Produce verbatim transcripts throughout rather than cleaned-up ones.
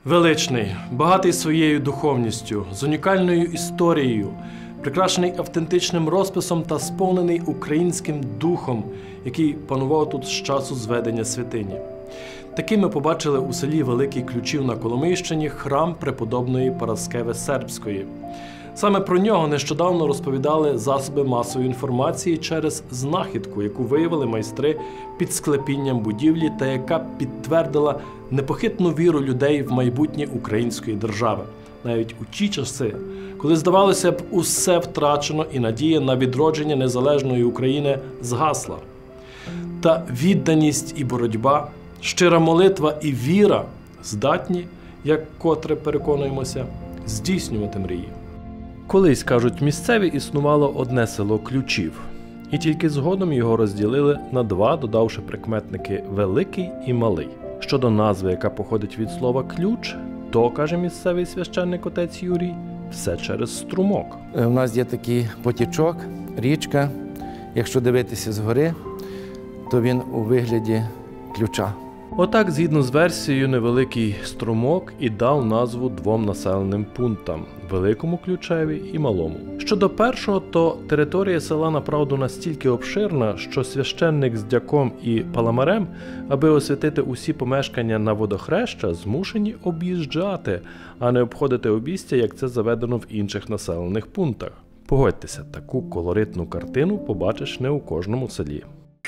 Величний, багатий своєю духовністю, з унікальною історією, прикрашений автентичним розписом та сповнений українським духом, який панував тут з часу зведення святині. Таким ми побачили у селі Великий Ключів на Коломийщині храм преподобної Параскеви Сербської. Саме про нього нещодавно розповідали засоби масової інформації через знахідку, яку виявили майстри під склепінням будівлі та яка підтвердила непохитну віру людей в майбутнє української держави. Навіть у ті часи, коли, здавалося б, усе втрачено і надія на відродження незалежної України згасла. Та відданість і боротьба, щира молитва і віра здатні, як котре переконуємося, здійснювати мрії. Колись, кажуть місцеві, існувало одне село Ключів. І тільки згодом його розділили на два, додавши прикметники «великий» і «малий». Щодо назви, яка походить від слова «ключ», то, каже місцевий священник отець Юрій, все через струмок. У нас є такий потічок, річка. Якщо дивитися згори, то він у вигляді ключа. Отак, згідно з версією, невеликий струмок і дав назву двом населеним пунктам – Великому Ключеві і Малому. Щодо першого, то територія села, направду, настільки обширна, що священник з дяком і паламарем, аби освятити усі помешкання на водохреща, змушені об'їжджати, а не обходити обійстя, як це заведено в інших населених пунктах. Погодьтеся, таку колоритну картину побачиш не у кожному селі.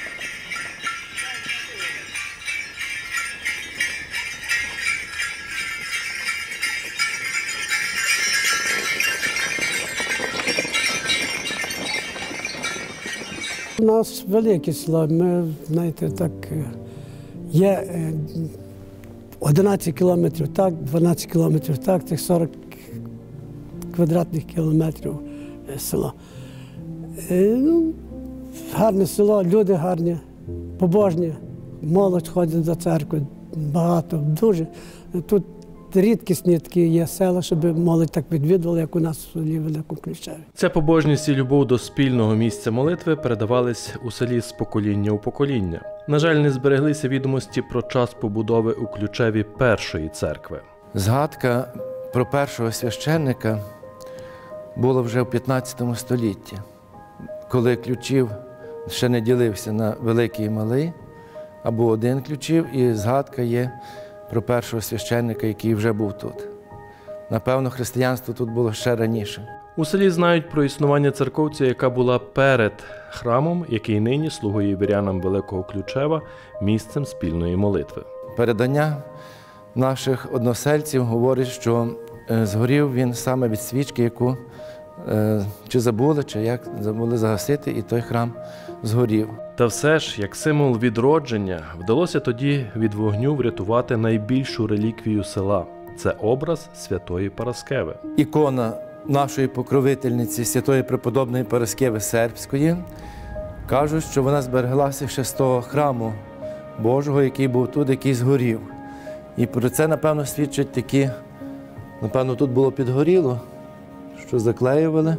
У нас велике село, ми, знаєте, так, є одинадцять кілометрів так, дванадцять кілометрів так, тих сорок квадратних кілометрів села. Ну, гарне село, люди гарні, побожні, молодь ходить до церкви, багато, дуже. Тут рідкісні такі є села, щоб молодь так відвідувала, як у нас в селі Великому Ключеві. Ця побожність і любов до спільного місця молитви передавались у селі з покоління у покоління. На жаль, не збереглися відомості про час побудови у Ключеві першої церкви. Згадка про першого священника була вже в п'ятнадцятому столітті, коли Ключів ще не ділився на Великий і Малий, або один Ключів, і згадка є про першого священника, який вже був тут. Напевно, християнство тут було ще раніше. У селі знають про існування церковці, яка була перед храмом, який нині слугує вірянам Великого Ключева місцем спільної молитви. Передання наших односельців говорить, що згорів він саме від свічки, яку чи забули, чи як забули загасити, і той храм згорів. Та все ж, як символ відродження, вдалося тоді від вогню врятувати найбільшу реліквію села – це образ святої Параскеви. Ікона нашої покровительниці, святої преподобної Параскеви Сербської, кажуть, що вона збереглася ще з того храму Божого, який був тут, який згорів. І про це, напевно, свідчать такі, напевно, тут було підгоріло, що заклеювали.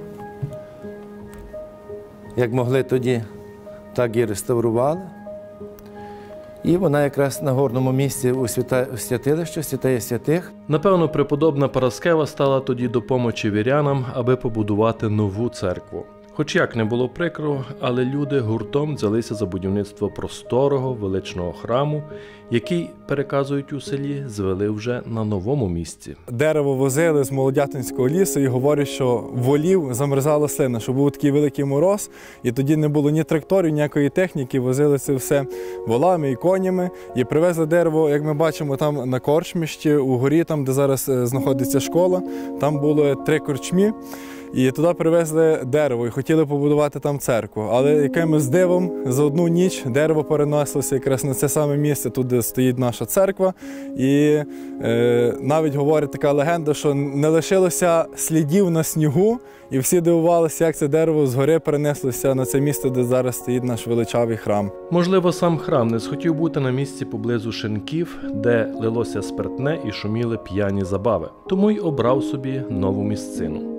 Як могли тоді, так і реставрували. І вона якраз на горному місці у святилищі, святеє святих. Напевно, преподобна Параскева стала тоді до помочі вірянам, аби побудувати нову церкву. Хоч як не було прикро, але люди гуртом взялися за будівництво просторого, величного храму, який, переказують у селі, звели вже на новому місці. Дерево возили з Молодятинського лісу і говорять, що волів замерзала слина, що був такий великий мороз, і тоді не було ні тракторів, ніякої техніки, возили це все волами і конями. І привезли дерево, як ми бачимо, там на Корчмищі, у горі, там, де зараз знаходиться школа, там було три корчмі. І туди привезли дерево і хотіли побудувати там церкву. Але якимось дивом за одну ніч дерево перенеслося якраз на це саме місце, тут, де стоїть наша церква. І е, навіть говорить така легенда, що не лишилося слідів на снігу, і всі дивувалися, як це дерево згори перенеслося на це місце, де зараз стоїть наш величавий храм. Можливо, сам храм не схотів бути на місці поблизу шинків, де лилося спиртне і шуміли п'яні забави. Тому й обрав собі нову місцину.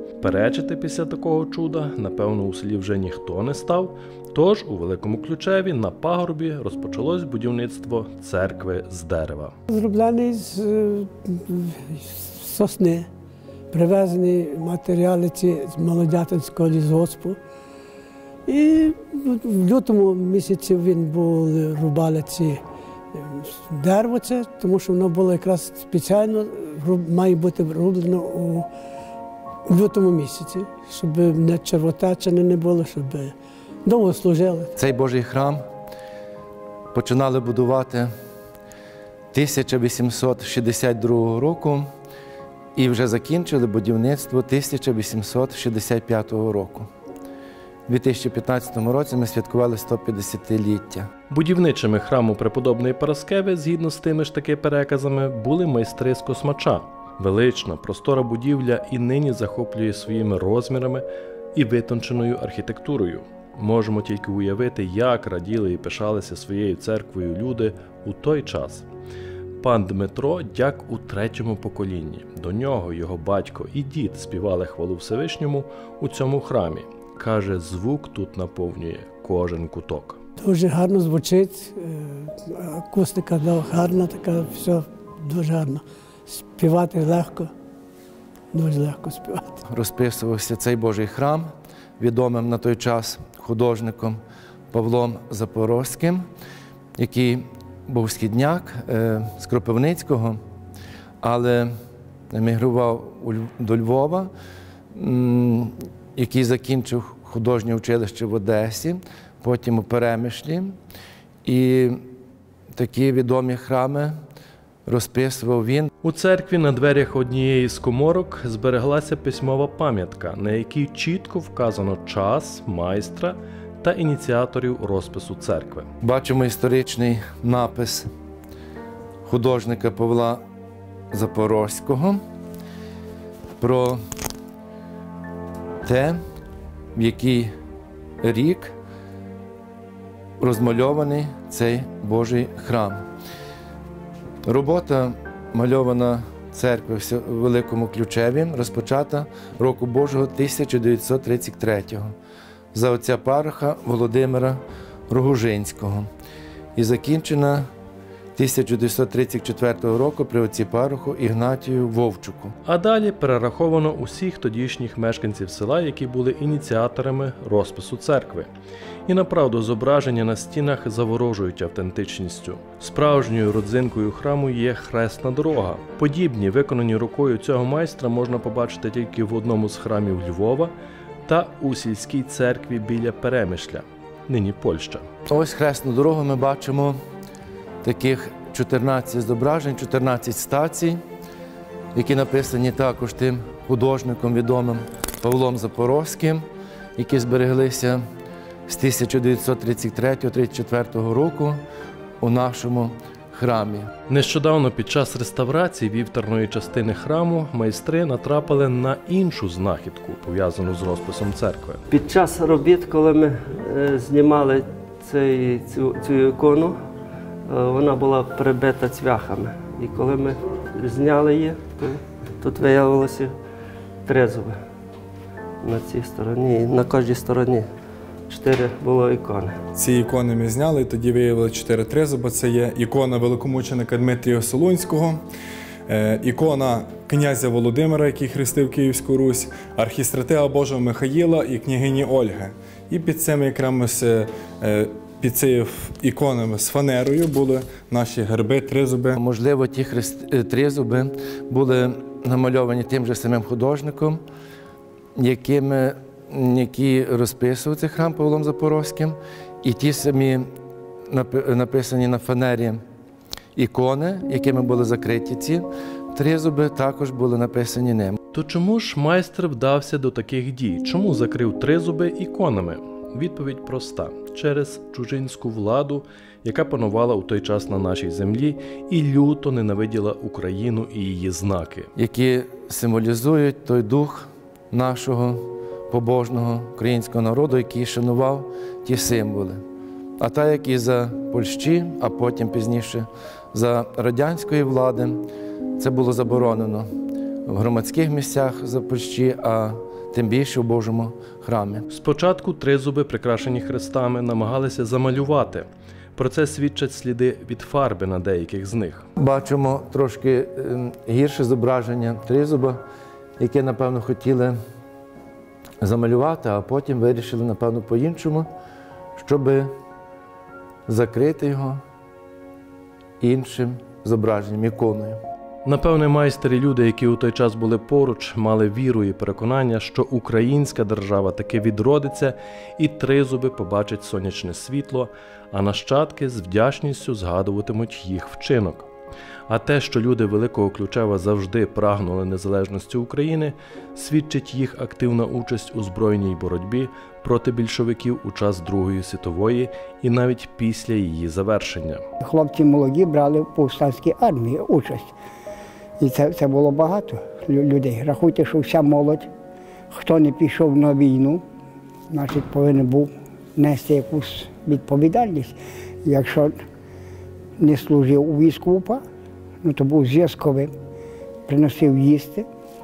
Перечити після такого чуда, напевно, у селі вже ніхто не став, тож у Великому Ключеві на пагорбі розпочалось будівництво церкви з дерева. Зроблений з е, сосни, привезені матеріали ці з Молодятинського лісгоспу. І в лютому місяці він був, рубали ці дерево це, тому що воно було якраз спеціально, має бути рублено у лютому місяці, щоб не червотечини не було, щоб довго служили. Цей Божий храм починали будувати тисяча вісімсот шістдесят другого року і вже закінчили будівництво тисяча вісімсот шістдесят п'ятого року. У дві тисячі п'ятнадцятому році ми святкували сто п'ятдесятиліття. Будівничими храму преподобної Параскеви, згідно з тими ж таки переказами, були майстри з Космача. Велична, простора будівля і нині захоплює своїми розмірами і витонченою архітектурою. Можемо тільки уявити, як раділи і пишалися своєю церквою люди у той час. Пан Дмитро дяк у третьому поколінні. До нього його батько і дід співали хвалу Всевишньому у цьому храмі. Каже, звук тут наповнює кожен куток. Дуже гарно звучить, акустика гарна, така, все дуже гарно. Співати легко, дуже легко співати. Розписувався цей Божий храм відомим на той час художником Павлом Запорозьким, який був східняк з Кропивницького, але емігрував до Львова, який закінчив художнє училище в Одесі, потім у Перемишлі. І такі відомі храми розписував він. У церкві на дверях однієї з коморок збереглася письмова пам'ятка, на якій чітко вказано час, майстра та ініціаторів розпису церкви. Бачимо історичний напис художника Павла Запорозького про те, в який рік розмальований цей Божий храм. Робота мальована церкви в Великому Ключеві розпочата року Божого тисяча дев'ятсот тридцять третього за отця пароха Володимира Рогужинського і закінчена тисяча дев'ятсот тридцять четвертого року при отці пароху Ігнатію Вовчуку. А далі перераховано усіх тодішніх мешканців села, які були ініціаторами розпису церкви. І направду зображення на стінах заворожують автентичністю. Справжньою родзинкою храму є хресна дорога. Подібні, виконані рукою цього майстра, можна побачити тільки в одному з храмів Львова та у сільській церкві біля Перемишля, нині Польща. Ось хресну дорогу ми бачимо таких чотирнадцять зображень, чотирнадцять стацій, які написані також тим художником відомим Павлом Запорозьким, які збереглися з тисяча дев'ятсот тридцять третього — тридцять четвертого року у нашому храмі. Нещодавно під час реставрації вівтарної частини храму майстри натрапили на іншу знахідку, пов'язану з розписом церкви. Під час робіт, коли ми е, знімали цей, цю, цю ікону, е, вона була прибита цвяхами. І коли ми зняли її, то тут виявилося три зуби на цій стороні, і на кожній стороні чотири було ікони. Ці ікони ми зняли, і тоді виявили чотири тризуби. Це є ікона великомученика Дмитрія Солунського, е, ікона князя Володимира, який хрестив Київську Русь, архістратига Божого Михаїла і княгині Ольги. І під цими якраз, е, під цією іконами з фанерою були наші герби, тризуби. Можливо, ті хрест... тризуби були намальовані тим же самим художником, якими які розписував цей храм Павлом Запорозьким, і ті самі написані на фанері ікони, якими були закриті ці тризуби, також були написані ним. То чому ж майстер вдався до таких дій? Чому закрив тризуби іконами? Відповідь проста – через чужинську владу, яка панувала у той час на нашій землі і люто ненавиділа Україну і її знаки. Які символізують той дух нашого побожного українського народу, який шанував ті символи. А так, як і за Польщі, а потім пізніше за радянської влади, це було заборонено в громадських місцях за Польщі, а тим більше в Божому храмі. Спочатку тризуби, прикрашені хрестами, намагалися замалювати. Про це свідчать сліди від фарби на деяких з них. Бачимо трошки гірше зображення тризуба, яке, напевно, хотіли замалювати, а потім вирішили, напевно, по-іншому, щоб закрити його іншим зображенням, іконою. Напевне, майстри люди, які у той час були поруч, мали віру і переконання, що українська держава таки відродиться і тризуби побачать сонячне світло, а нащадки з вдячністю згадуватимуть їх вчинок. А те, що люди Великого Ключева завжди прагнули незалежності України, свідчить їх активна участь у збройній боротьбі проти більшовиків у час Другої світової і навіть після її завершення. Хлопці молоді брали в повстанській армії участь. І це, це було багато людей. Рахуйте, що вся молодь, хто не пішов на війну, значить повинен був нести якусь відповідальність. Якщо не служив у війську УПА, ну, то був зв'язковим, приносив їсти.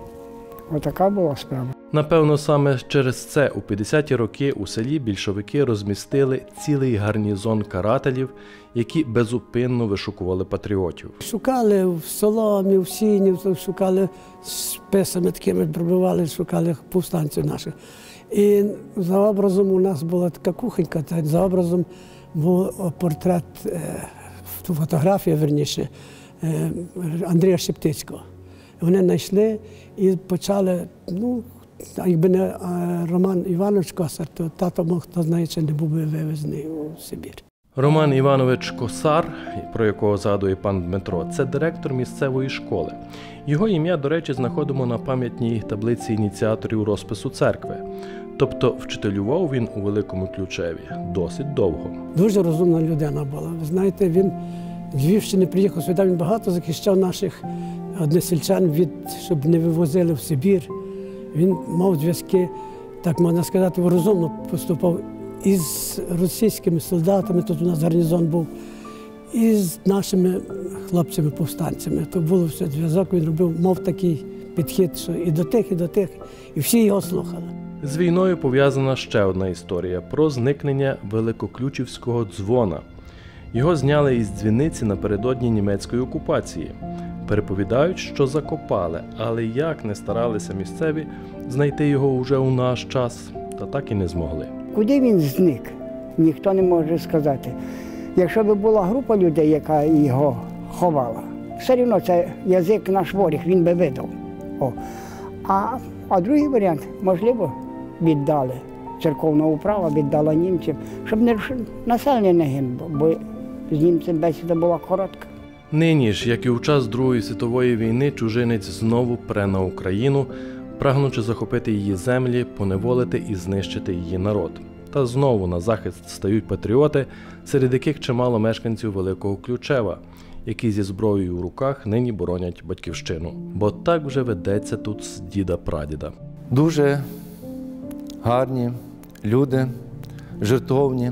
Отака була справа. Напевно, саме через це у п'ятдесяті роки у селі більшовики розмістили цілий гарнізон карателів, які безупинно вишукували патріотів. Шукали в соломі, в сіні, шукали списами такими, пробивали, шукали повстанців наших. І за образом у нас була така кухонька, та за образом був портрет, фотографія, верніше, Андрія Шептицького. Вони знайшли і почали, ну, якби не Роман Іванович Косар, то тато, хто знає, чи не був би вивезений у Сибір. Роман Іванович Косар, про якого згадує пан Дмитро, це директор місцевої школи. Його ім'я, до речі, знаходимо на пам'ятній таблиці ініціаторів розпису церкви. Тобто вчителював він у Великому Ключеві досить довго. Дуже розумна людина була. Ви знаєте, він з Львівщини приїхав сюди, він багато захищав наших односельчан, від, щоб не вивозили в Сибір. Він мав зв'язки, так можна сказати, розумно поступав із російськими солдатами, тут у нас гарнізон був, і з нашими хлопцями-повстанцями. То було все зв'язок, він робив, мав такий підхід, що і до тих, і до тих, і всі його слухали. З війною пов'язана ще одна історія про зникнення Великоключівського дзвона. Його зняли із дзвіниці напередодні німецької окупації. Переповідають, що закопали, але як не старалися місцеві знайти його уже у наш час, та так і не змогли. Куди він зник, ніхто не може сказати. Якщо б була група людей, яка його ховала, все одно це язик наш ворог, він би видав. О. А, а другий варіант, можливо, віддали. Церковна управа віддала німцям, щоб не, населення не гинуло, бо з німцем бесіда була коротка. Нині ж, як і у час Другої світової війни, чужинець знову пре на Україну, прагнучи захопити її землі, поневолити і знищити її народ. Та знову на захист стають патріоти, серед яких чимало мешканців Великого Ключева, які зі зброєю в руках нині боронять батьківщину. Бо так вже ведеться тут з діда-прадіда. Дуже гарні люди, жертовні.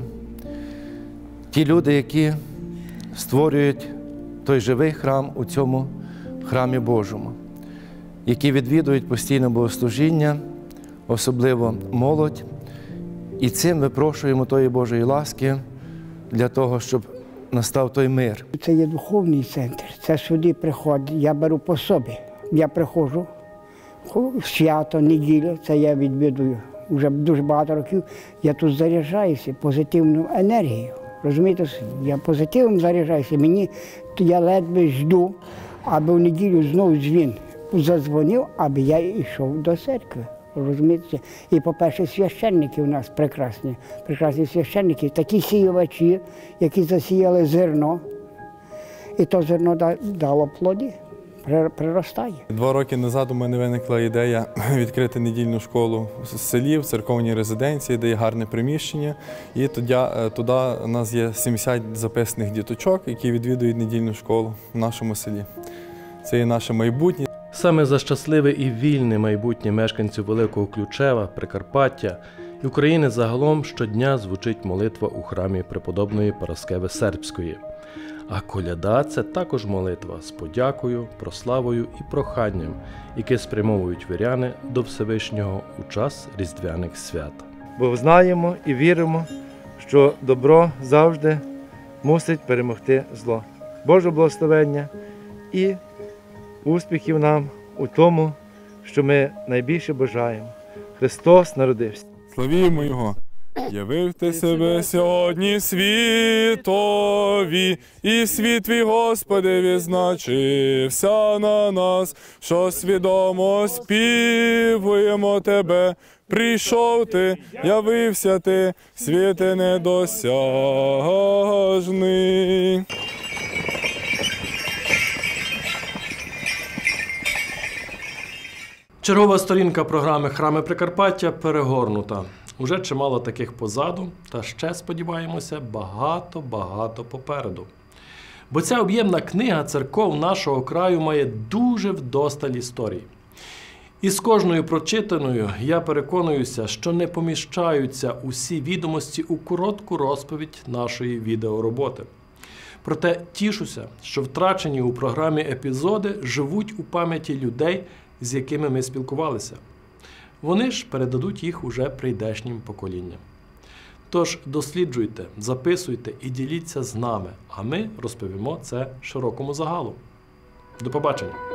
Ті люди, які створюють той живий храм у цьому храмі Божому, які відвідують постійно богослужіння, особливо молодь. І цим випрошуємо тої Божої ласки для того, щоб настав той мир. Це є духовний центр, це сюди приходить, я беру по собі. Я приходжу в свято, неділю, це я відвідую вже дуже багато років, я тут заряджаюся позитивною енергією. Розумієте, я позитивом заряджаюся, мені, я ледве жду, аби в неділю знову дзвін задзвонив, аби я йшов до церкви. Розумієте? І, по-перше, священники у нас прекрасні, прекрасні священники, такі сіювачі, які засіяли зерно, і то зерно дало плоди, приростає. Два роки назад у мене виникла ідея відкрити недільну школу в селі, в церковній резиденції, де є гарне приміщення. І туди, туди у нас є сімдесят записаних діточок, які відвідують недільну школу в нашому селі. Це є наше майбутнє. Саме за щасливе і вільне майбутнє мешканців Великого Ключева, Прикарпаття і України загалом щодня звучить молитва у храмі преподобної Параскеви Сербської. А коляда – це також молитва з подякою, прославою і проханням, які спрямовують віряни до Всевишнього у час різдвяних свят. Бо знаємо і віримо, що добро завжди мусить перемогти зло. Божого благословення і успіхів нам у тому, що ми найбільше бажаємо. Христос народився. Славімо Його! Явив ти себе сьогодні світові, і світ твій, Господи, відзначився на нас, що свідомо співуємо Тебе. Прийшов ти, явився ти, світе недосяжний. Чергова сторінка програми «Храми Прикарпаття» перегорнута. Уже чимало таких позаду, та ще, сподіваємося, багато-багато попереду. Бо ця об'ємна книга церков нашого краю має дуже вдосталь історій. І з кожною прочитаною я переконуюся, що не поміщаються усі відомості у коротку розповідь нашої відеороботи. Проте тішуся, що втрачені у програмі епізоди живуть у пам'яті людей, з якими ми спілкувалися. Вони ж передадуть їх уже прийдешнім поколінням. Тож досліджуйте, записуйте і діліться з нами, а ми розповімо це широкому загалу. До побачення!